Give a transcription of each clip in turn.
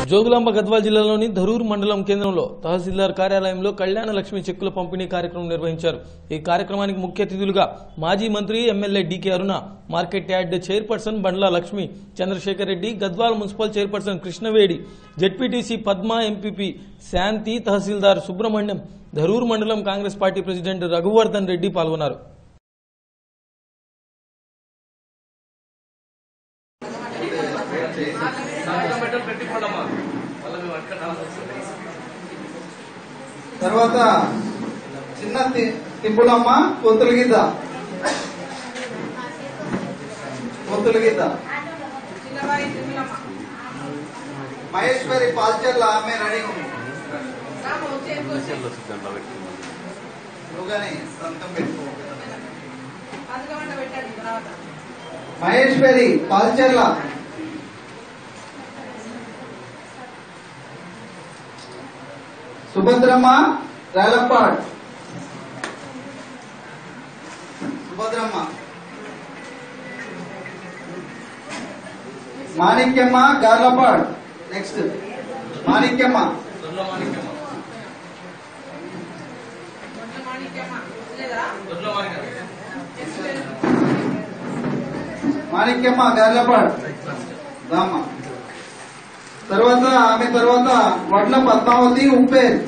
జోగులాంబ గద్వాల జిల్లాలోని ధరూర్ మండలం కేంద్రంలో తహసీల్దార్ కార్యాలయంలో కళ్యాణ లక్ష్మి చెక్కుల పంపిణీ కార్యక్రమం నిర్వహించారు. ఈ కార్యక్రమానికి ముఖ్య అతిథులుగా మాజీ మంత్రి MLA D.k Aruna, market yard chairperson Bandla Lakshmi, Chandrasekhar Reddy, Gadwal municipal chairperson Krishnavedi, ZPTC Padma, MPP Shanti, tahsildar Subrahmanyam, Dharur మండలం Congress party president Raghuvardhan Reddy పాల్గొన్నారు. తర్వాత చిన్న తిప్పులమ్మ పొత్తులగిద్ద మహేశ్వరి పాల్చర్ల ఆమె రెడీ సంతం పెట్టుకో. మహేశ్వరి పాల్చర్ల సుభద్రమ్మ రాలపాడ్ మాణిక్యమ్మ గార్లపాడ్. నెక్స్ట్ మాణిక్యమ్మ గార్లపాడ్ రామ. తర్వాత ఆమె తర్వాత వడ్ల పద్మావతి ఉప్పేర్.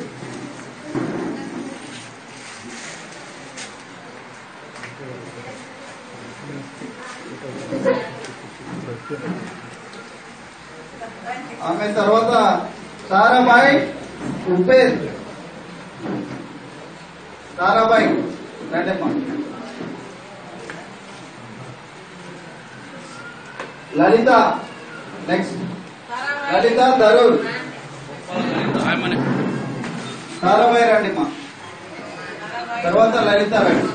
ఆమె తర్వాత సారాబాయి ఉప్పేర్. సారాబాయి రండమ్మ. లలిత. నెక్స్ట్ లలిత ధరూర్. సారాబాయి రండిమ్మ. తర్వాత లలిత రండి.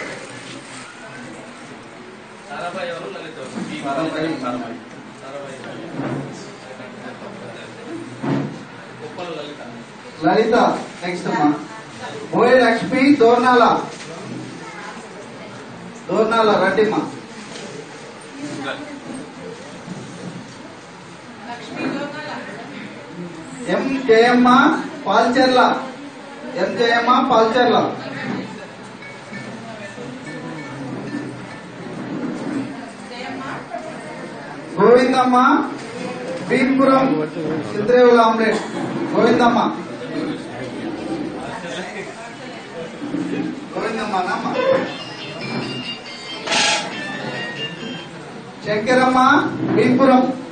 లలిత. నెక్స్ట్ అమ్మా బోయ్ లక్ష్మి దోర్నాల రండిమ్మ. ఎం జయమ్మ పాల్చెర్ల. గోవిందమ్మ భీంపురం చిత్రేవుల ఆమ్లెట్. గోవిందమ్మ నామ్మ. శంకరమ్మ భీంపురం.